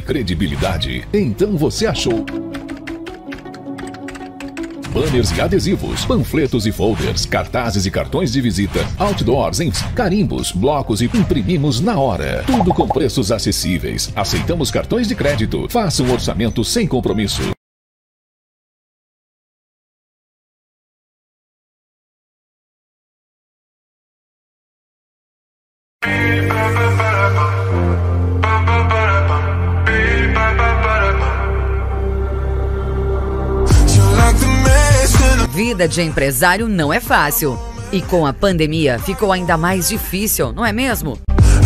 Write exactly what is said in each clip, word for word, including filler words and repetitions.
credibilidade, então você achou. Banners e adesivos, panfletos e folders, cartazes e cartões de visita, outdoors, em carimbos, blocos e imprimimos na hora. Tudo com preços acessíveis. Aceitamos cartões de crédito. Faça um orçamento sem compromisso. Vida de empresário não é fácil. E com a pandemia ficou ainda mais difícil, não é mesmo?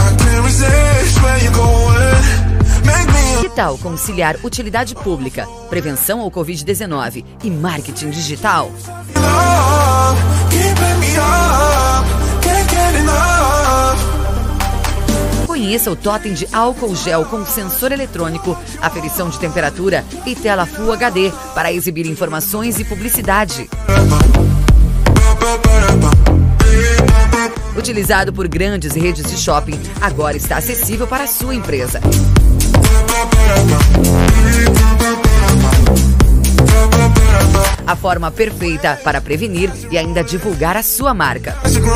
Que tal conciliar utilidade pública, prevenção ao covid dezenove e marketing digital? Conheça o totem de álcool gel com sensor eletrônico, aferição de temperatura e tela Full H D para exibir informações e publicidade. Utilizado por grandes redes de shopping, agora está acessível para a sua empresa. A forma perfeita para prevenir e ainda divulgar a sua marca.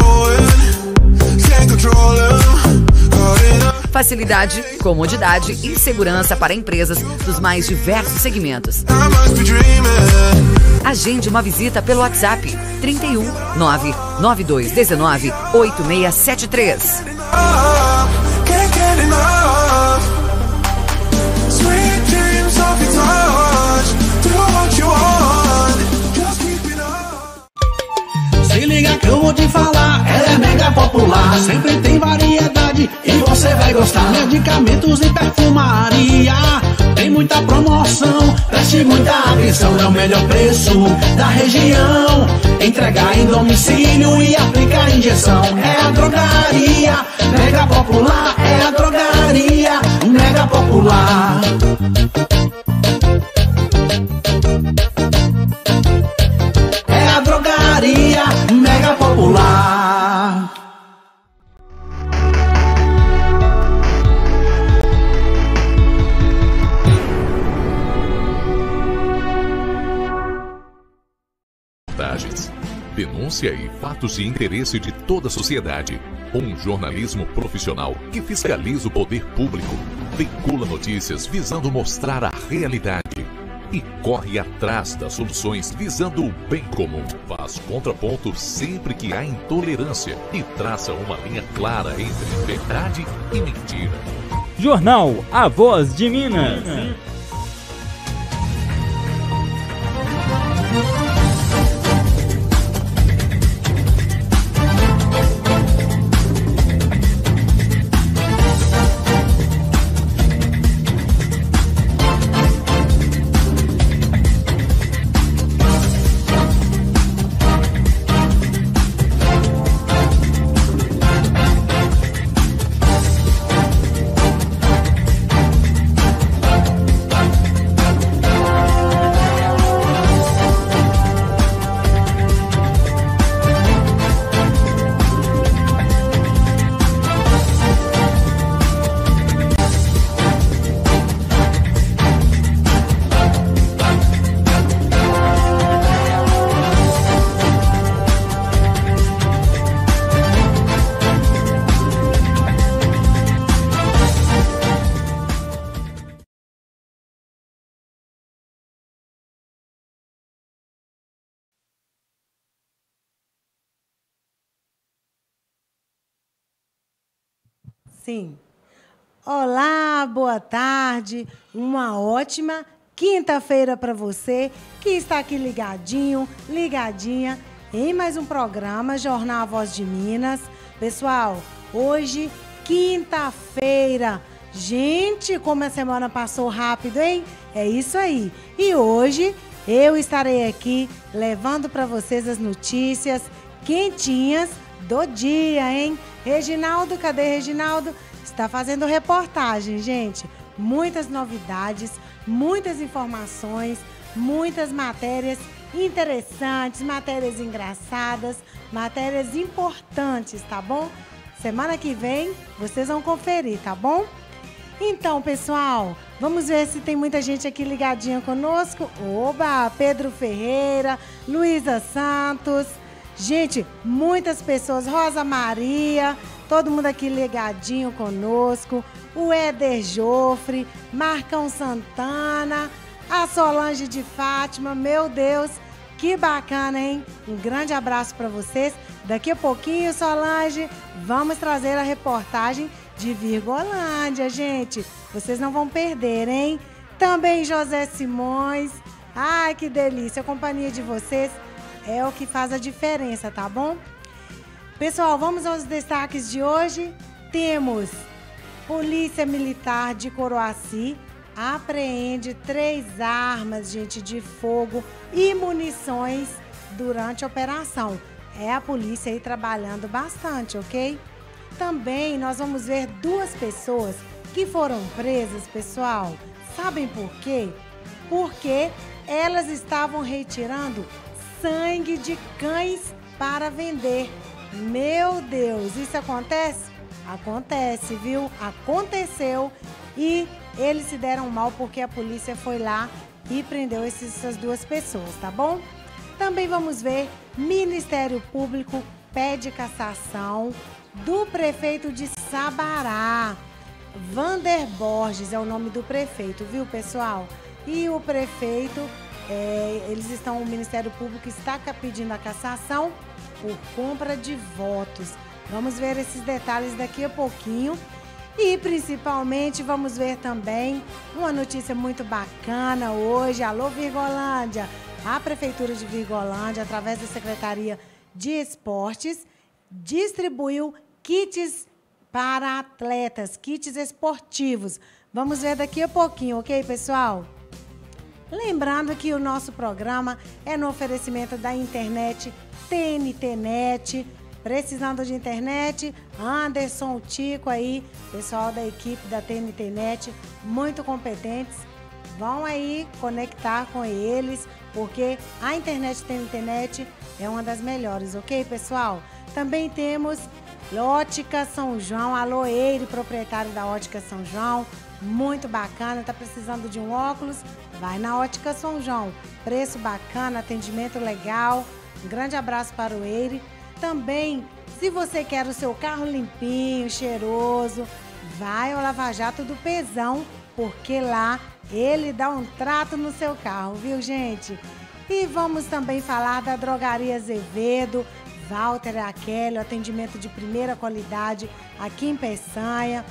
Facilidade, comodidade e segurança para empresas dos mais diversos segmentos. Agende uma visita pelo WhatsApp trinta e um, nove nove dois dezenove, oito seis sete três. Se liga que eu vou te falar, ela é mega popular, sempre tem variedade e você vai gostar. Medicamentos e perfumaria, tem muita promoção, preste muita atenção, é o melhor preço da região. Entregar em domicílio e aplicar injeção, é a drogaria mega popular, é a drogaria mega popular. É a drogaria mega popular. Denúncia e fatos de interesse de toda a sociedade. Um jornalismo profissional que fiscaliza o poder público, veicula notícias visando mostrar a realidade e corre atrás das soluções visando o bem comum. Faz contraponto sempre que há intolerância e traça uma linha clara entre verdade e mentira. Jornal A Voz de Minas. Sim. Olá, boa tarde, uma ótima quinta-feira para você que está aqui ligadinho, ligadinha em mais um programa Jornal A Voz de Minas. Pessoal, hoje, quinta-feira. Gente, como a semana passou rápido, hein? É isso aí. E hoje eu estarei aqui levando para vocês as notícias quentinhas do dia, hein? Reginaldo, cadê Reginaldo? Está fazendo reportagem, gente. Muitas novidades, muitas informações, muitas matérias interessantes, matérias engraçadas, matérias importantes, tá bom? Semana que vem vocês vão conferir, tá bom? Então, pessoal, vamos ver se tem muita gente aqui ligadinha conosco. Oba, Pedro Ferreira, Luísa Santos. Gente, muitas pessoas. Rosa Maria, todo mundo aqui ligadinho conosco. O Éder Jofre, Marcão Santana, a Solange de Fátima. Meu Deus, que bacana, hein? Um grande abraço para vocês. Daqui a pouquinho, Solange, vamos trazer a reportagem de Virgolândia, gente. Vocês não vão perder, hein? Também José Simões. Ai, que delícia. A companhia de vocês é o que faz a diferença, tá bom? Pessoal, vamos aos destaques de hoje. Temos Polícia Militar de Coroaci apreende três armas, gente, de fogo e munições durante a operação. É a polícia aí trabalhando bastante, ok? Também nós vamos ver duas pessoas que foram presas, pessoal. Sabem por quê? Porque elas estavam retirando sangue de cães para vender. Meu Deus, isso acontece? Acontece, viu? Aconteceu e eles se deram mal porque a polícia foi lá e prendeu esses, essas duas pessoas, tá bom? Também vamos ver Ministério Público pede cassação do prefeito de Sabará. Vander Borges é o nome do prefeito, viu, pessoal? E o prefeito, é, eles estão, o Ministério Público está pedindo a cassação por compra de votos. Vamos ver esses detalhes daqui a pouquinho. E principalmente vamos ver também uma notícia muito bacana hoje. Alô, Virgolândia! A Prefeitura de Virgolândia, através da Secretaria de Esportes, distribuiu kits para atletas, kits esportivos. Vamos ver daqui a pouquinho, ok, pessoal? Lembrando que o nosso programa é no oferecimento da internet T N T Net. Precisando de internet, Anderson, Tico aí, pessoal da equipe da T N T Net, muito competentes. Vão aí conectar com eles, porque a internet T N T Net é uma das melhores, ok, pessoal? Também temos Ótica São João, alô Eire, proprietário da Ótica São João, muito bacana, tá precisando de um óculos? Vai na Ótica São João, preço bacana, atendimento legal, um grande abraço para o Eire. Também, se você quer o seu carro limpinho, cheiroso, vai ao Lava Jato do Pezão, porque lá ele dá um trato no seu carro, viu, gente? E vamos também falar da Drogaria Azevedo, Walter e Aquele, atendimento de primeira qualidade aqui em Peçanha.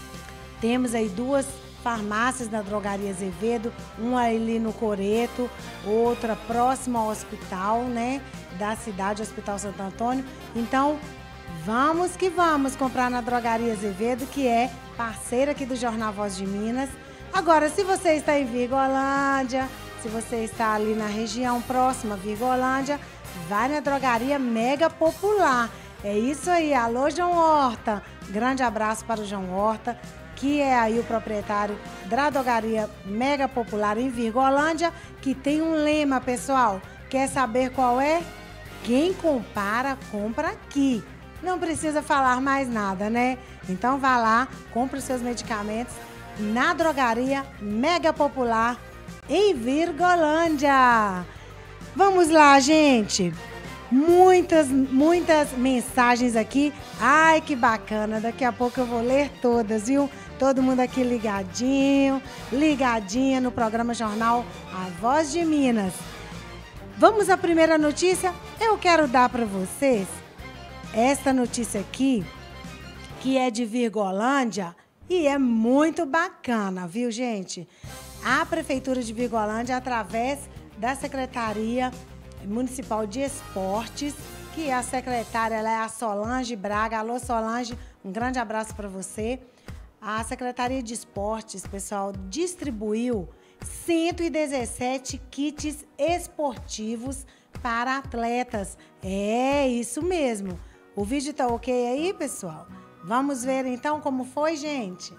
Temos aí duas farmácias da Drogaria Azevedo, uma ali no Coreto, outra próxima ao hospital, né, da cidade, Hospital Santo Antônio. Então, vamos que vamos comprar na Drogaria Azevedo, que é parceira aqui do Jornal Voz de Minas. Agora, se você está em Virgolândia, se você está ali na região próxima a Virgolândia, vai na Drogaria Mega Popular. É isso aí, alô João Horta. Grande abraço para o João Horta, que é aí o proprietário da Drogaria Mega Popular em Virgolândia, que tem um lema, pessoal. Quer saber qual é? Quem compara, compra aqui. Não precisa falar mais nada, né? Então vá lá, compre os seus medicamentos na Drogaria Mega Popular em Virgolândia. Vamos lá, gente. Muitas, muitas mensagens aqui. Ai, que bacana. Daqui a pouco eu vou ler todas, viu? Todo mundo aqui ligadinho, ligadinha no programa Jornal A Voz de Minas. Vamos à primeira notícia? Eu quero dar para vocês essa notícia aqui, que é de Virgolândia e é muito bacana, viu, gente? A Prefeitura de Virgolândia, através da Secretaria Municipal de Esportes, que a secretária ela é a Solange Braga. Alô, Solange, um grande abraço para você. A Secretaria de Esportes, pessoal, distribuiu cento e dezessete kits esportivos para atletas. É isso mesmo. O vídeo tá ok aí, pessoal? Vamos ver então como foi, gente?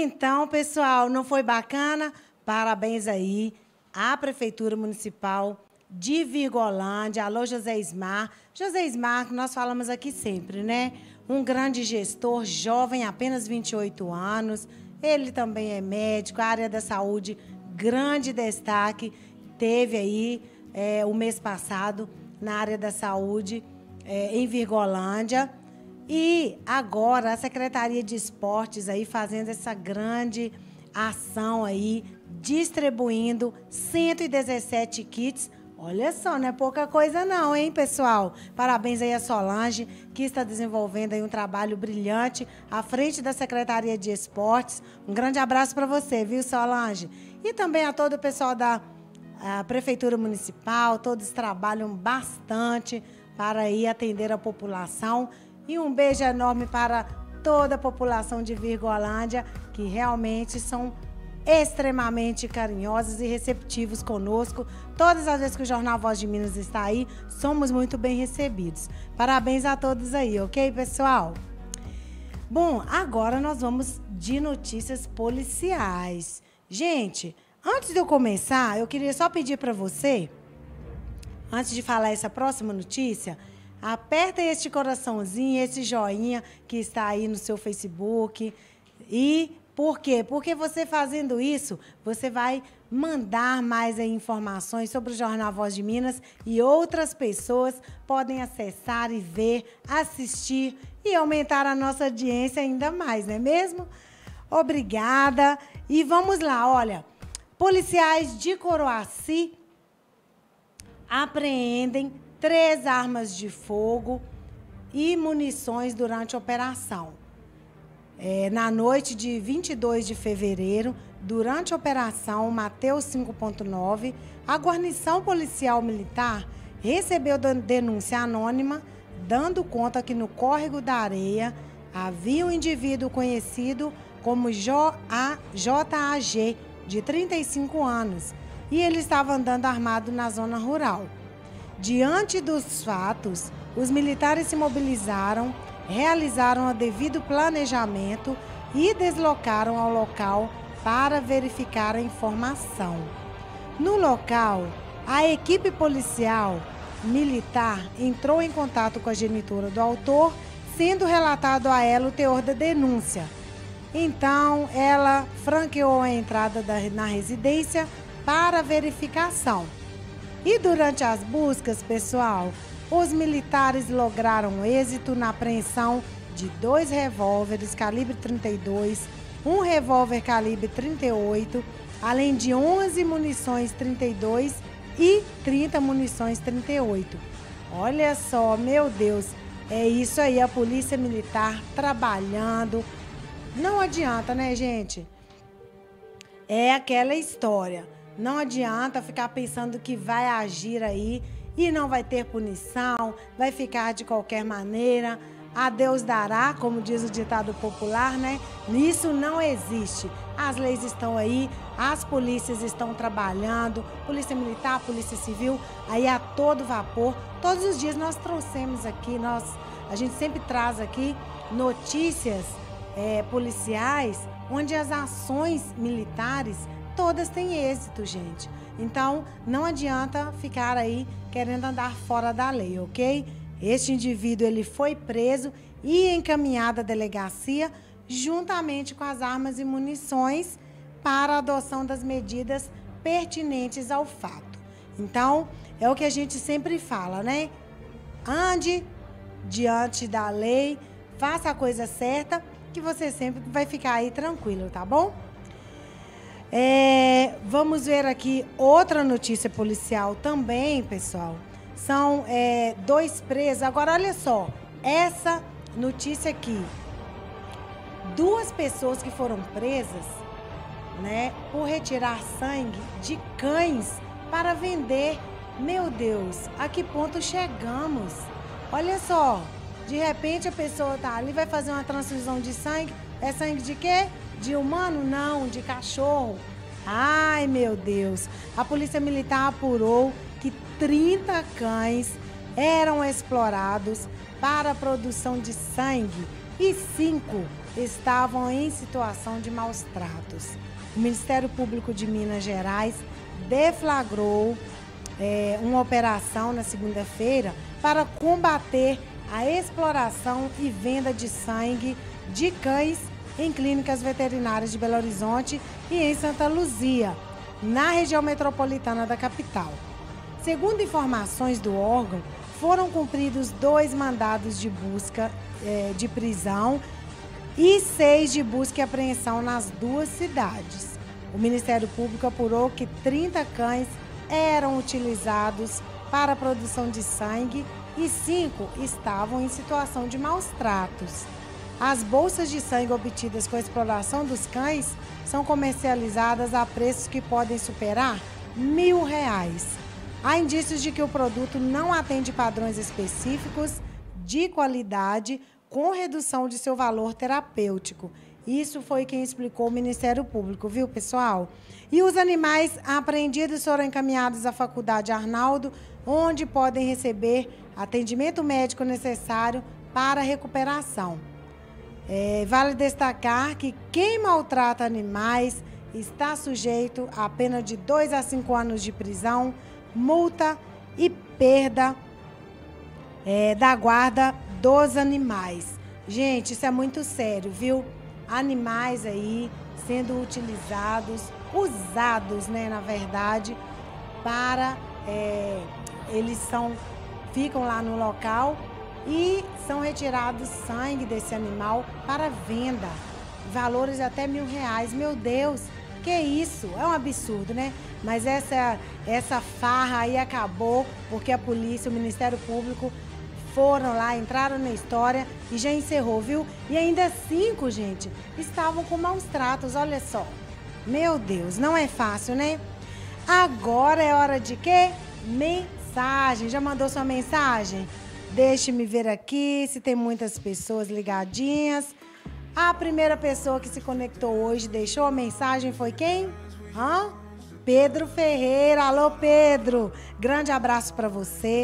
Então, pessoal, não foi bacana? Parabéns aí à Prefeitura Municipal de Virgolândia. Alô, José Ismar. José Ismar, que nós falamos aqui sempre, né? Um grande gestor, jovem, apenas vinte e oito anos. Ele também é médico, a área da saúde, grande destaque. Teve aí é, o mês passado na área da saúde é, em Virgolândia. E agora a Secretaria de Esportes aí fazendo essa grande ação aí, distribuindo cento e dezessete kits. Olha só, não é pouca coisa não, hein, pessoal? Parabéns aí a Solange, que está desenvolvendo aí um trabalho brilhante à frente da Secretaria de Esportes. Um grande abraço para você, viu, Solange? E também a todo o pessoal da a Prefeitura Municipal, todos trabalham bastante para aí atender a população. E um beijo enorme para toda a população de Virgolândia, que realmente são extremamente carinhosos e receptivos conosco. Todas as vezes que o Jornal Voz de Minas está aí, somos muito bem recebidos. Parabéns a todos aí, ok, pessoal? Bom, agora nós vamos de notícias policiais. Gente, antes de eu começar, eu queria só pedir para você, antes de falar essa próxima notícia, aperta este coraçãozinho, esse joinha que está aí no seu Facebook. E por quê? Porque você fazendo isso, você vai mandar mais aí informações sobre o Jornal Voz de Minas e outras pessoas podem acessar e ver, assistir e aumentar a nossa audiência ainda mais, não é mesmo? Obrigada. E vamos lá, olha, policiais de Coroaci apreendem três armas de fogo e munições durante a operação. É, na noite de vinte e dois de fevereiro, durante a operação Mateus cinco ponto nove, a guarnição policial militar recebeu denúncia anônima, dando conta que no córrego da Areia havia um indivíduo conhecido como J A G, de trinta e cinco anos, e ele estava andando armado na zona rural. Diante dos fatos, os militares se mobilizaram, realizaram o devido planejamento e deslocaram ao local para verificar a informação. No local, a equipe policial militar entrou em contato com a genitora do autor, sendo relatado a ela o teor da denúncia. Então, ela franqueou a entrada da, na residência para verificação. E durante as buscas, pessoal, os militares lograram êxito na apreensão de dois revólveres calibre trinta e dois, um revólver calibre trinta e oito, além de onze munições trinta e dois e trinta munições trinta e oito. Olha só, meu Deus, é isso aí, a Polícia Militar trabalhando. Não adianta, né, gente? É aquela história. Não adianta ficar pensando que vai agir aí e não vai ter punição, vai ficar de qualquer maneira. A Deus dará, como diz o ditado popular, né? Isso não existe. As leis estão aí, as polícias estão trabalhando, Polícia Militar, Polícia Civil, aí a todo vapor. Todos os dias nós trouxemos aqui, nós, a gente sempre traz aqui notícias é, policiais, onde as ações militares todas têm êxito, gente. Então, não adianta ficar aí querendo andar fora da lei, ok? Este indivíduo, ele foi preso e encaminhado à delegacia juntamente com as armas e munições para a adoção das medidas pertinentes ao fato. Então, é o que a gente sempre fala, né? Ande diante da lei, faça a coisa certa, que você sempre vai ficar aí tranquilo, tá bom? É, vamos ver aqui outra notícia policial também, pessoal. São é, dois presos. Agora, olha só, essa notícia aqui. Duas pessoas que foram presas, né, por retirar sangue de cães para vender. Meu Deus, a que ponto chegamos? Olha só, de repente a pessoa tá ali, vai fazer uma transfusão de sangue. É sangue de quê? De humano? Não, de cachorro. Ai, meu Deus. A Polícia Militar apurou que trinta cães eram explorados para a produção de sangue e cinco estavam em situação de maus tratos. O Ministério Público de Minas Gerais deflagrou é, uma operação na segunda-feira para combater a exploração e venda de sangue de cães em clínicas veterinárias de Belo Horizonte e em Santa Luzia, na região metropolitana da capital. Segundo informações do órgão, foram cumpridos dois mandados de busca é, de prisão e seis de busca e apreensão nas duas cidades. O Ministério Público apurou que trinta cães eram utilizados para a produção de sangue e cinco estavam em situação de maus tratos. As bolsas de sangue obtidas com a exploração dos cães são comercializadas a preços que podem superar mil reais. Há indícios de que o produto não atende padrões específicos de qualidade com redução de seu valor terapêutico. Isso foi quem explicou o Ministério Público, viu, pessoal? E os animais apreendidos foram encaminhados à Faculdade Arnaldo, onde podem receber atendimento médico necessário para a recuperação. É, vale destacar que quem maltrata animais está sujeito a pena de dois a cinco anos de prisão, multa e perda é, da guarda dos animais. Gente, isso é muito sério, viu? Animais aí sendo utilizados, usados, né, na verdade, para... É, eles são, ficam lá no local e são retirados sangue desse animal para venda. Valores até mil reais. Meu Deus, que isso? É um absurdo, né? Mas essa, essa farra aí acabou porque a polícia, o Ministério Público foram lá, entraram na história e já encerrou, viu? E ainda cinco, gente, estavam com maus tratos, olha só. Meu Deus, não é fácil, né? Agora é hora de quê? Mensagem. Já mandou sua mensagem? Deixe-me ver aqui se tem muitas pessoas ligadinhas. A primeira pessoa que se conectou hoje, deixou a mensagem, foi quem? Hã? Pedro Ferreira. Alô, Pedro. Grande abraço para você.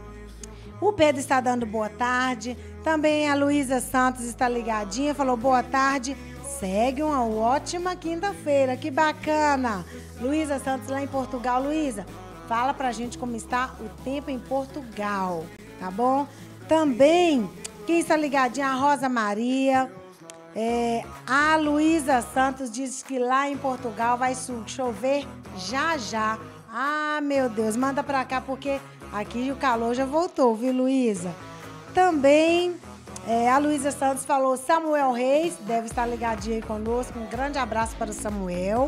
O Pedro está dando boa tarde. Também a Luísa Santos está ligadinha, falou boa tarde. Segue uma ótima quinta-feira, que bacana. Luísa Santos lá em Portugal. Luísa, fala pra gente como está o tempo em Portugal, tá bom? Também, quem está ligadinha, a Rosa Maria. É, a Luísa Santos diz que lá em Portugal vai chover já já. Ah, meu Deus, manda pra cá porque aqui o calor já voltou, viu, Luísa? Também é, a Luísa Santos falou Samuel Reis, deve estar ligadinho aí conosco. Um grande abraço para o Samuel.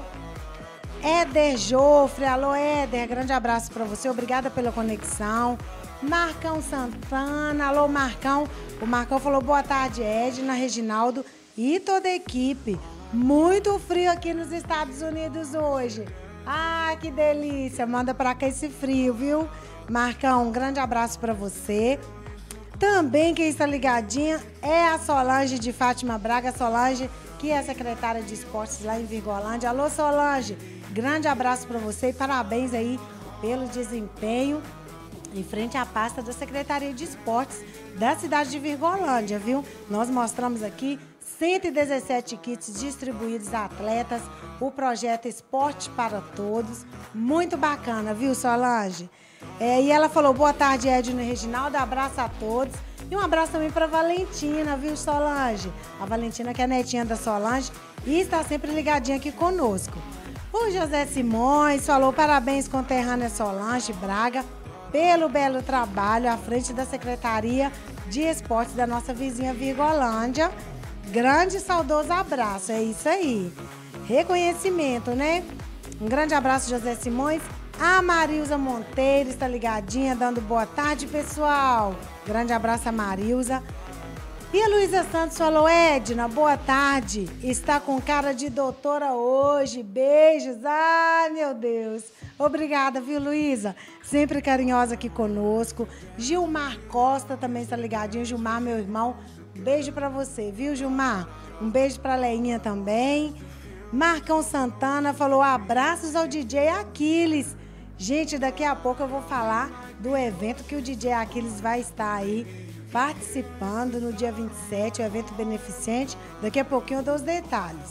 Éder Jofre, alô Éder, grande abraço para você, obrigada pela conexão. Marcão Santana, alô Marcão. O Marcão falou boa tarde, Edna, Reginaldo e toda a equipe. Muito frio aqui nos Estados Unidos hoje. Ah, que delícia, manda pra cá esse frio, viu? Marcão, um grande abraço pra você. Também quem está ligadinha é a Solange de Fátima Braga. Solange, que é secretária de esportes lá em Virgolândia. Alô, Solange, grande abraço pra você e parabéns aí pelo desempenho em frente à pasta da Secretaria de Esportes da cidade de Virgolândia, viu? Nós mostramos aqui cento e dezessete kits distribuídos a atletas, o projeto Esporte para Todos, muito bacana, viu, Solange? É, e ela falou, boa tarde, Edna e Reginaldo, abraço a todos. E um abraço também para Valentina, viu, Solange? A Valentina, que é netinha da Solange e está sempre ligadinha aqui conosco. O José Simões falou, parabéns, conterrânea Solange Braga, pelo belo trabalho à frente da Secretaria de Esportes da nossa vizinha Virgolândia. Grande e saudoso abraço, é isso aí. Reconhecimento, né? Um grande abraço, José Simões. A Marilza Monteiro está ligadinha, dando boa tarde, pessoal. Grande abraço a Marilza. E a Luísa Santos falou, Edna, boa tarde. Está com cara de doutora hoje. Beijos. Ai, meu Deus. Obrigada, viu, Luísa? Sempre carinhosa aqui conosco. Gilmar Costa também está ligadinho. Gilmar, meu irmão, beijo pra você, viu, Gilmar? Um beijo pra Leinha também. Marcão Santana falou, abraços ao D J Aquiles. Gente, daqui a pouco eu vou falar do evento que o D J Aquiles vai estar aí participando no dia vinte e sete, o evento beneficente. Daqui a pouquinho eu dou os detalhes.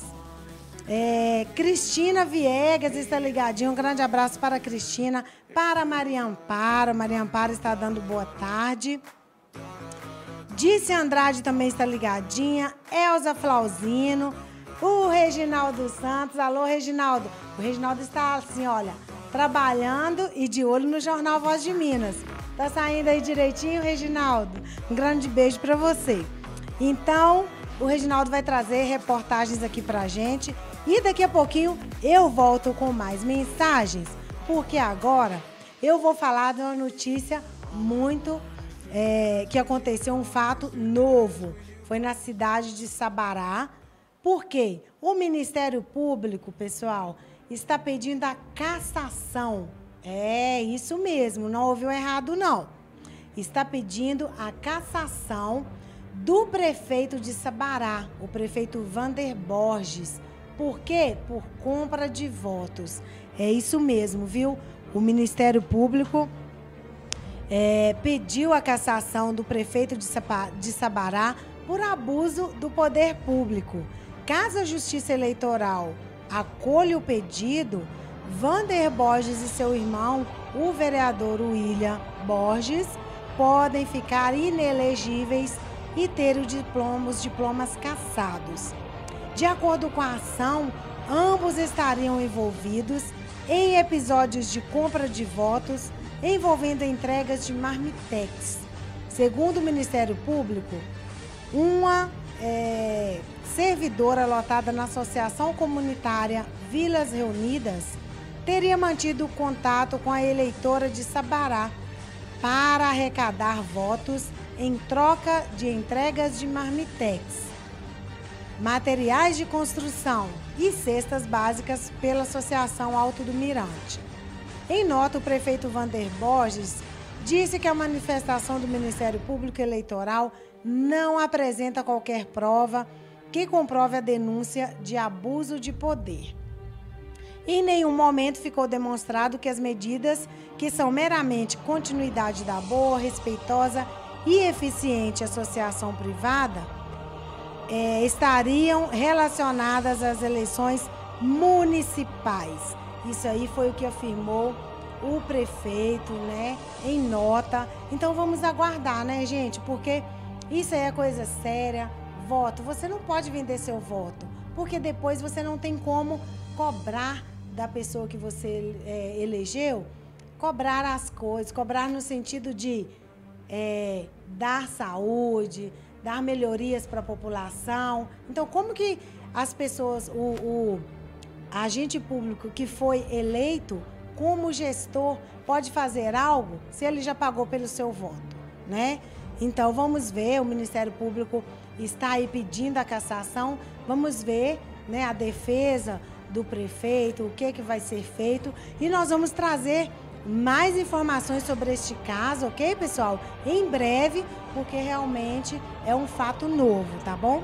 É, Cristina Viegas está ligadinha. Um grande abraço para a Cristina, para a Maria Amparo. Maria Amparo está dando boa tarde. Disse Andrade também está ligadinha. Elza Flauzino. O Reginaldo Santos. Alô, Reginaldo. O Reginaldo está assim, olha, trabalhando e de olho no Jornal Voz de Minas. Tá saindo aí direitinho, Reginaldo? Um grande beijo para você. Então, o Reginaldo vai trazer reportagens aqui pra gente. E daqui a pouquinho eu volto com mais mensagens. Porque agora eu vou falar de uma notícia muito... É, que aconteceu um fato novo. Foi na cidade de Sabará. Por quê? O Ministério Público, pessoal, está pedindo a cassação. É, isso mesmo, não ouviu errado, não. Está pedindo a cassação do prefeito de Sabará, o prefeito Vander Borges. Por quê? Por compra de votos. É isso mesmo, viu? O Ministério Público é, pediu a cassação do prefeito de, Sapa, de Sabará por abuso do poder público. Caso a Justiça Eleitoral acolha o pedido, Vander Borges e seu irmão, o vereador William Borges, podem ficar inelegíveis e ter os diplomas, diplomas cassados. De acordo com a ação, ambos estariam envolvidos em episódios de compra de votos envolvendo entregas de marmitex. Segundo o Ministério Público, uma é, servidora lotada na Associação Comunitária Vilas Reunidas teria mantido contato com a eleitora de Sabará para arrecadar votos em troca de entregas de marmitex, materiais de construção e cestas básicas pela Associação Alto do Mirante. Em nota, o prefeito Vander Borges disse que a manifestação do Ministério Público Eleitoral não apresenta qualquer prova que comprove a denúncia de abuso de poder. Em nenhum momento ficou demonstrado que as medidas, que são meramente continuidade da boa, respeitosa e eficiente associação privada, é, estariam relacionadas às eleições municipais. Isso aí foi o que afirmou o prefeito, né, em nota. Então vamos aguardar, né, gente? Porque isso aí é coisa séria. Voto, você não pode vender seu voto, porque depois você não tem como cobrar da pessoa que você é, elegeu, cobrar as coisas, cobrar no sentido de é, dar saúde, dar melhorias para a população. Então, como que as pessoas, o, o agente público que foi eleito como gestor pode fazer algo se ele já pagou pelo seu voto, né? Então, vamos ver, o Ministério Público está aí pedindo a cassação, vamos ver, né, a defesa do prefeito, o que, que vai ser feito, e nós vamos trazer mais informações sobre este caso, ok, pessoal? Em breve, porque realmente é um fato novo, tá bom?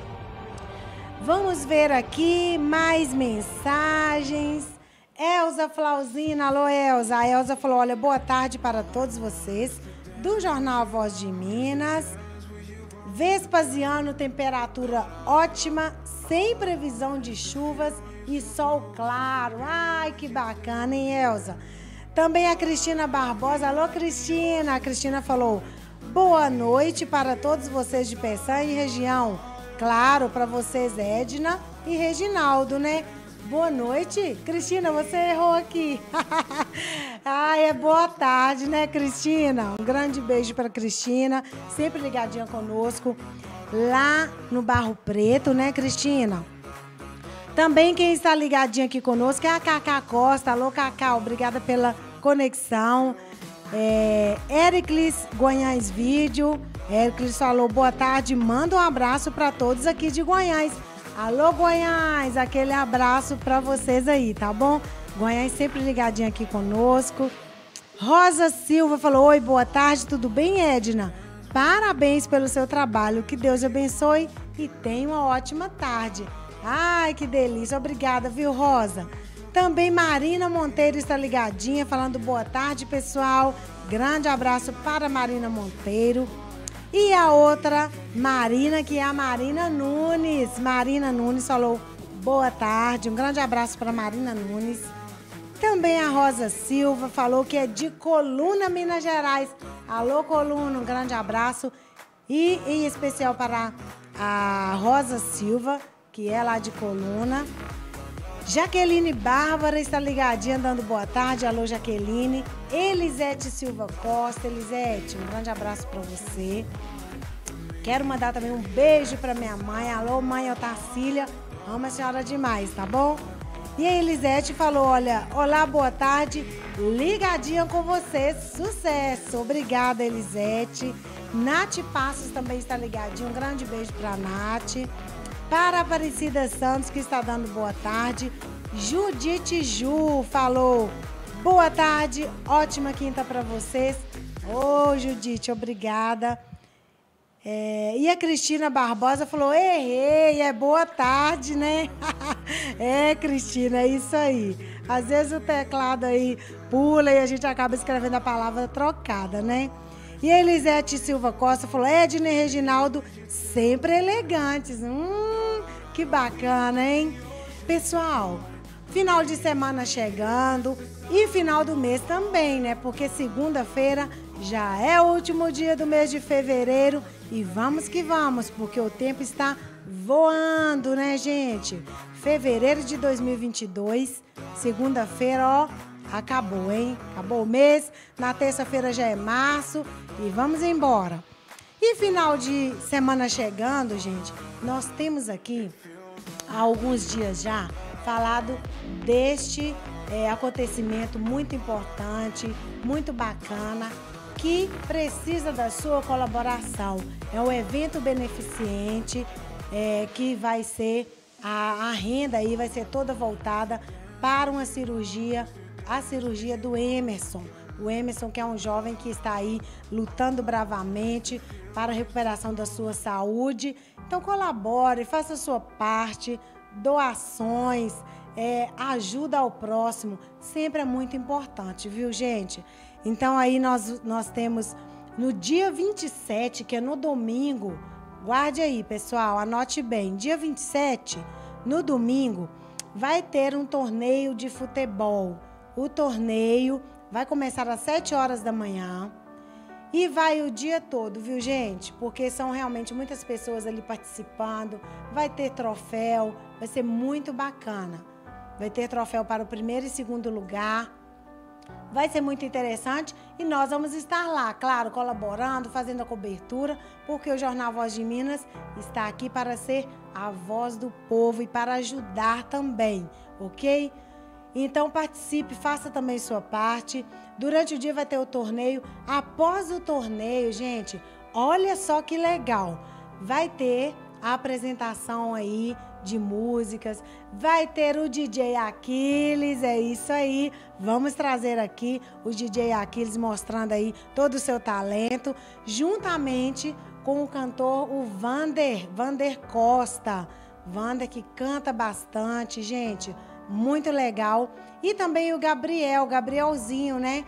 Vamos ver aqui mais mensagens. Elza Flauzina, alô Elza. A Elza falou, olha, boa tarde para todos vocês do Jornal Voz de Minas. Vespasiano, temperatura ótima, sem previsão de chuvas e sol claro. Ai, que bacana, hein, Elza? Também a Cristina Barbosa. Alô, Cristina. A Cristina falou, boa noite para todos vocês de Peçanha e região. Claro, para vocês, Edna e Reginaldo, né? Boa noite. Cristina, você errou aqui. Ai, é boa tarde, né, Cristina? Um grande beijo para Cristina, sempre ligadinha conosco lá no Barro Preto, né, Cristina? Também quem está ligadinho aqui conosco é a Cacá Costa. Alô, Cacá, obrigada pela conexão. É, Ericlis Goiás Vídeo. Ericlis falou, boa tarde, manda um abraço para todos aqui de Goiás. Alô, Goiás, aquele abraço para vocês aí, tá bom? Goiás sempre ligadinho aqui conosco. Rosa Silva falou, oi, boa tarde, tudo bem, Edna? Parabéns pelo seu trabalho, que Deus abençoe e tenha uma ótima tarde. Ai, que delícia, obrigada, viu, Rosa? Também Marina Monteiro está ligadinha, falando boa tarde, pessoal. Grande abraço para Marina Monteiro. E a outra, Marina, que é a Marina Nunes. Marina Nunes falou boa tarde. Um grande abraço para Marina Nunes. Também a Rosa Silva falou que é de Coluna, Minas Gerais. Alô, Coluna, um grande abraço. E em especial para a Rosa Silva, que é lá de Coluna. Jaqueline Bárbara está ligadinha, dando boa tarde. Alô, Jaqueline. Elisete Silva Costa. Elisete, um grande abraço para você. Quero mandar também um beijo para minha mãe. Alô, mãe Otacília. Amo a senhora demais, tá bom? E a Elisete falou, olha, olá, boa tarde. Ligadinha com você. Sucesso. Obrigada, Elisete. Nath Passos também está ligadinha. Um grande beijo para a Nath. Para a Aparecida Santos, que está dando boa tarde. Judite Ju falou, boa tarde, ótima quinta para vocês. Ô, Judite, obrigada. É, e a Cristina Barbosa falou, errei, é boa tarde, né? É, Cristina, é isso aí. Às vezes o teclado aí pula e a gente acaba escrevendo a palavra trocada, né? E a Elisete Silva Costa falou, Edna e Reginaldo, sempre elegantes. Hum, que bacana, hein? Pessoal, final de semana chegando e final do mês também, né? Porque segunda-feira já é o último dia do mês de fevereiro e vamos que vamos, porque o tempo está voando, né, gente? Fevereiro de dois mil e vinte e dois, segunda-feira, ó, acabou, hein? Acabou o mês, na terça-feira já é março e vamos embora. E final de semana chegando, gente, nós temos aqui, há alguns dias já, falado deste é, acontecimento muito importante, muito bacana, que precisa da sua colaboração. É um evento beneficente é, que vai ser, a, a renda aí vai ser toda voltada para uma cirurgia, a cirurgia do Emerson. O Emerson, que é um jovem que está aí lutando bravamente para a recuperação da sua saúde. Então colabore, faça a sua parte, doações, é, ajuda ao próximo, sempre é muito importante, viu, gente? Então aí nós, nós temos no dia vinte e sete, que é no domingo, guarde aí, pessoal, anote bem, dia vinte e sete, no domingo, vai ter um torneio de futebol. O torneio vai começar às sete horas da manhã e vai o dia todo, viu, gente? Porque são realmente muitas pessoas ali participando, vai ter troféu, vai ser muito bacana. Vai ter troféu para o primeiro e segundo lugar. Vai ser muito interessante e nós vamos estar lá, claro, colaborando, fazendo a cobertura, porque o Jornal Voz de Minas está aqui para ser a voz do povo e para ajudar também, ok? Então participe, faça também sua parte. Durante o dia vai ter o torneio. Após o torneio, gente, olha só que legal. Vai ter a apresentação aí de músicas, vai ter o D J Aquiles, é isso aí. Vamos trazer aqui o D J Aquiles mostrando aí todo o seu talento, juntamente com o cantor, o Vander, Vander Costa. Vander que canta bastante, gente. Muito legal. E também o Gabriel, Gabrielzinho, né?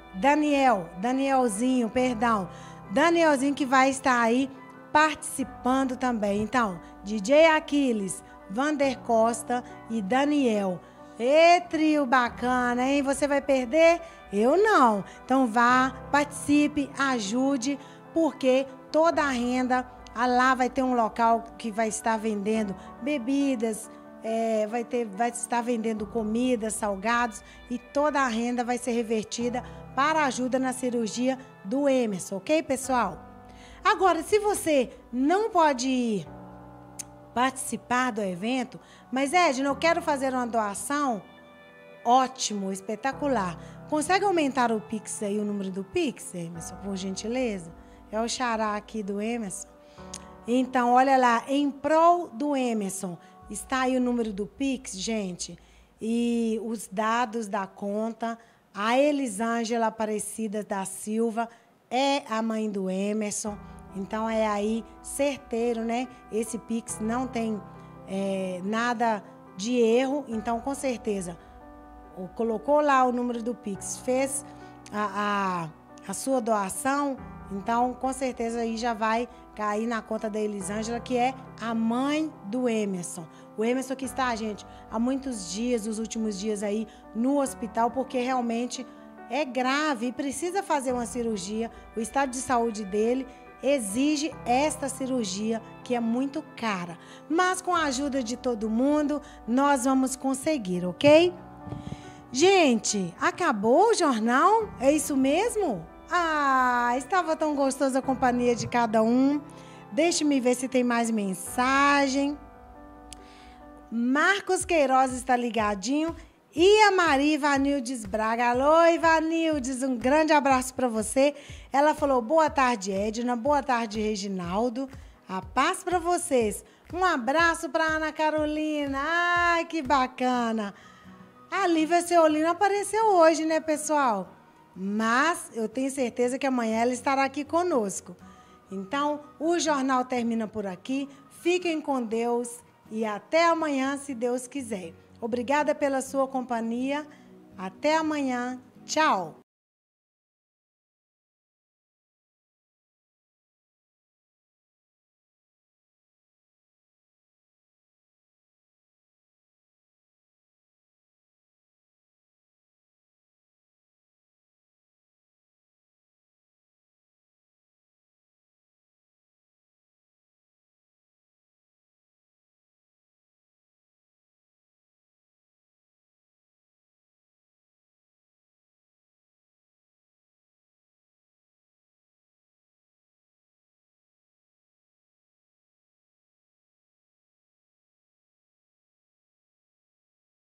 Daniel, Danielzinho, perdão. Danielzinho que vai estar aí participando também. Então, D J Aquiles, Vander Costa e Daniel. Ê, trio bacana, hein? Você vai perder? Eu não. Então vá, participe, ajude, porque toda a renda, lá vai ter um local que vai estar vendendo bebidas, É, vai, ter, vai estar vendendo comida, salgados e toda a renda vai ser revertida para a ajuda na cirurgia do Emerson, ok, pessoal? Agora, se você não pode ir participar do evento, mas Edna, eu quero fazer uma doação, ótimo, espetacular. Consegue aumentar o Pix aí, o número do Pix, Emerson, por gentileza? É o xará aqui do Emerson. Então, olha lá, em prol do Emerson, está aí o número do Pix, gente, e os dados da conta. A Elisângela Aparecida da Silva é a mãe do Emerson. Então, é aí certeiro, né? Esse Pix não tem é, nada de erro. Então, com certeza, colocou lá o número do Pix, fez a, a, a sua doação Então, com certeza, aí já vai cair na conta da Elisângela, que é a mãe do Emerson. O Emerson que está, gente, há muitos dias, os últimos dias aí, no hospital, porque realmente é grave e precisa fazer uma cirurgia. O estado de saúde dele exige esta cirurgia, que é muito cara. Mas com a ajuda de todo mundo, nós vamos conseguir, ok? Gente, acabou o jornal? É isso mesmo? Ah, estava tão gostosa a companhia de cada um. Deixe-me ver se tem mais mensagem. Marcos Queiroz está ligadinho. E a Maria Ivanildes Braga. Alô, Ivanildes, um grande abraço para você. Ela falou, boa tarde, Edna. Boa tarde, Reginaldo. A paz para vocês. Um abraço para Ana Carolina. Ai, que bacana. A Lívia Ceolina apareceu hoje, né, pessoal? Mas eu tenho certeza que amanhã ela estará aqui conosco. Então, o jornal termina por aqui. Fiquem com Deus e até amanhã, se Deus quiser. Obrigada pela sua companhia. Até amanhã. Tchau.